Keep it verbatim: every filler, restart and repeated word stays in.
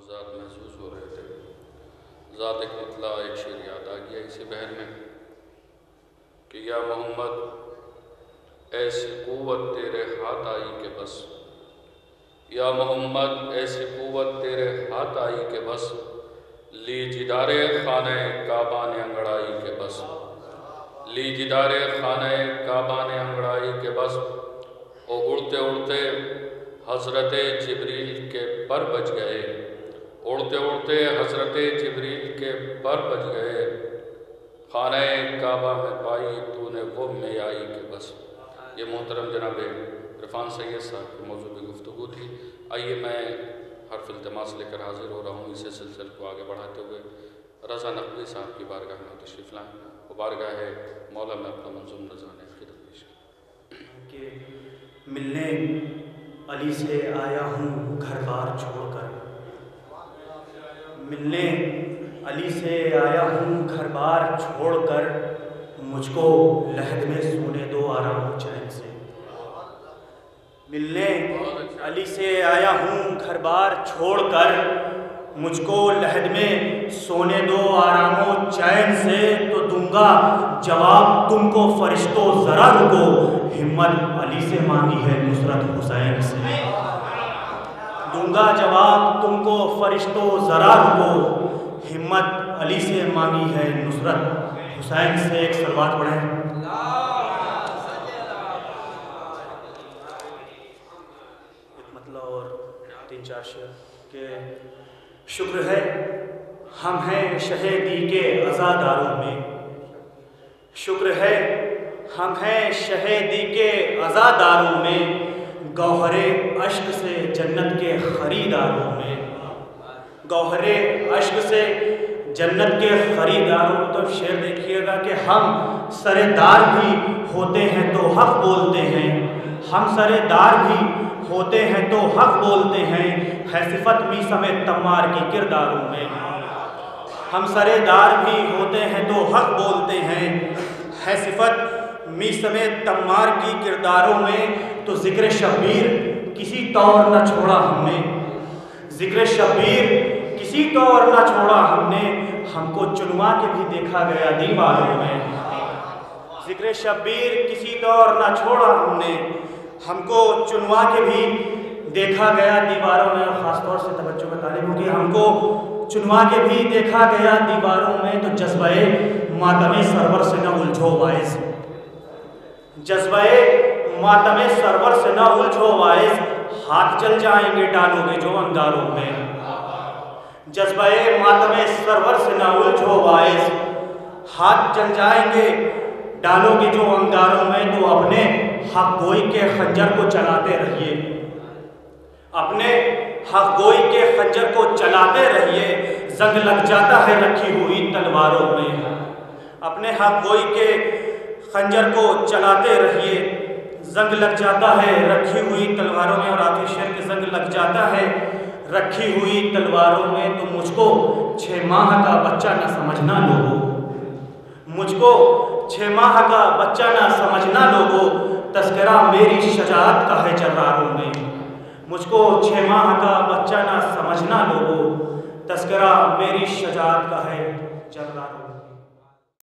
लफ्ज़ात महसूस हो रहे थे। ज़ात एक मतला एक शेर याद आ गया इसी बहन में कि या मोहम्मद ऐसी क़ुव्वत तेरे हाथ आई के बस, या मोहम्मद ऐसी क़ुव्वत तेरे हाथ आई के बस, ली जिदारे खाने काबा ने अंगड़ाई के बस, ली जिदारे खाने काबा ने अंगड़ाई के बस। ओ उड़ते उड़ते हज़रत जिब्रील के पर बज गए, उड़ते उड़ते हज़रत जिब्रील के पर बज गए, खाने काबा में पाई तूने वो में आई के बस। ये मोहतरम जनाब इरफान सैयद साहब की मौजूद गुफ्तगू थी। आइए मैं हर्फ इल्तिमास लेकर हाजिर हो रहा हूँ। इसे सिलसिले को आगे बढ़ाते हुए रज़ा नकवी साहब की बारगाह में तशरीफ़ लाएँ। वो बारगाह है मौला में अपना मंजूम नज़ाने की दरपेश के मिलने अली से आया हूँ घर बार छोड़कर, मिलने अली से आया हूँ घर बार छोड़कर, मुझको लहद में सोने दो आराम चैन से। मिलने अली से आया हूँ घर बार छोड़कर, मुझको लहद में सोने दो आरामो चैन से। तो दूंगा जवाब तुमको फरिश्तों ज़रा रुको, हिम्मत अली से मांगी है नुसरत हुसैन से। दूंगा जवाब तुमको फरिश्तों ज़रा रुको, हिम्मत अली से मांगी है नुसरत हुसैन से। एक सलवात पढ़ें। एक मतलब और तीन चार शेर के शुक्र है हम हैं शहीदी के अज़ादारों में, शुक्र है हम हैं शहीदी के अज़ादारों में, गौहरे अश्क से जन्नत के ख़रीदारों में, गौहरे अश्क से जन्नत के ख़रीदारों। तो शेर देखिएगा कि हम सरेदार भी होते हैं तो हक़ बोलते हैं, हम सरेदार भी होते हैं तो हक़ बोलते हैं, है सिफ़त मी समेत तम्मार की किरदारों में। हम सरेदार भी होते हैं तो हक़ बोलते हैं, है सिफ़त मी समेत तम्मार की किरदारों में। तो ज़िक्र शब्बीर किसी तौर न छोड़ा हमने, ज़िक्र शब्बीर किसी तौर न छोड़ा हमने, हमको चुनवा के भी देखा गया दीवारों में। ज़िक्र शब्बीर किसी तौर न छोड़ा हमने, हमको चुनवा के भी देखा गया दीवारों में। और ख़ासतौर से तवज्जो का तालिब होगी, हमको चुनवा के भी देखा गया दीवारों में। तो जज्बे मातमे सरवर से न उलझो वाइस, जज्बे मातमे सरवर से न उलझो वाइस, हाथ जल जाएंगे डालोगे जो अंगारों में। जज्बे मातमे सरवर से न उलझो वाइस, हाथ जल जाएंगे डालोगे जो अंगारों में। तो अपने हक गोई के खंजर को चलाते रहिए, अपने हक गोई के खंजर को चलाते रहिए, जंग लग जाता है रखी हुई तलवारों में। अपने हक गोई के खंजर को चलाते रहिए, जंग लग जाता है रखी हुई तलवारों में। और आखिरी शेर के जंग लग जाता है रखी हुई तलवारों में। तो मुझको छः माह का बच्चा न समझना लोगो, मुझको छः माह का बच्चा न समझना लोगो, तस्करा मेरी शजाअत का है जर्रारों में। मुझको छः माह का बच्चा न समझना लोगो, तस्करा मेरी शजाअत का है जर्रारों में।